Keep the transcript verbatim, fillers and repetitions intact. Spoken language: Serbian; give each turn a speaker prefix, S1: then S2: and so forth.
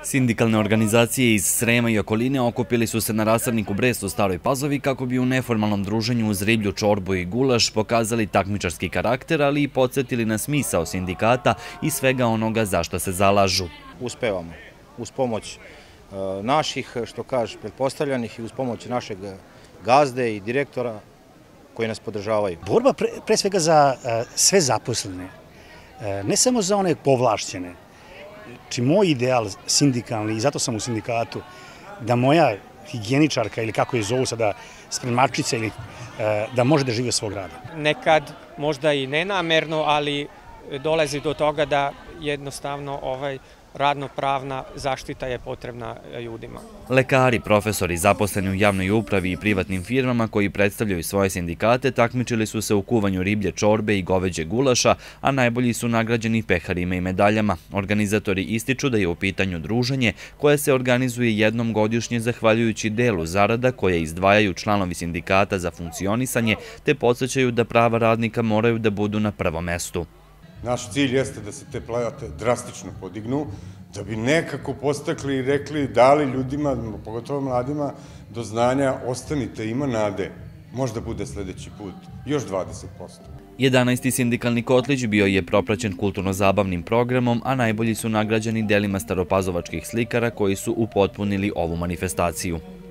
S1: Sindikalne organizacije iz Srema i okoline okupili su se na rasadniku Brest u Staroj Pazovi kako bi u neformalnom druženju uz riblju, čorbu i gulaš pokazali takmičarski karakter, ali i podsjetili na smisao sindikata i svega onoga za što se zalažu.
S2: Uspevamo uz pomoć naših, što kaže, pretpostavljanih i uz pomoć našeg gazde i direktora koji nas podržavaju.
S3: Borba pre, pre svega za sve zaposlene, ne samo za one povlašćene. Či moj ideal sindikalni, i zato sam u sindikatu, da moja higijeničarka ili kako je zovu sada spremačica, ili, da može da živi od svog rada.
S4: Nekad možda i nenamerno, ali dolazi do toga da jednostavno ovaj radno-pravna zaštita je potrebna ljudima.
S1: Lekari, profesori, zaposleni u javnoj upravi i privatnim firmama koji predstavljaju svoje sindikate takmičili su se u kuvanju riblje čorbe i goveđe gulaša, a najbolji su nagrađeni peharima i medaljama. Organizatori ističu da je u pitanju druženje koje se organizuje jednom godišnje zahvaljujući delu zarada koje izdvajaju članovi sindikata za funkcionisanje, te podsjećaju da prava radnika moraju da budu na prvom mestu.
S5: Naš cilj jeste da se te plate drastično podignu, da bi nekako postakli i rekli, dali ljudima, pogotovo mladima, do znanja, ostanite, ima nade, možda bude sledeći put, još dvadeset posto.
S1: jedanaesti sindikalni kotlić bio je propraćen kulturno-zabavnim programom, a najbolji su nagrađeni delima staropazovačkih slikara koji su upotpunili ovu manifestaciju.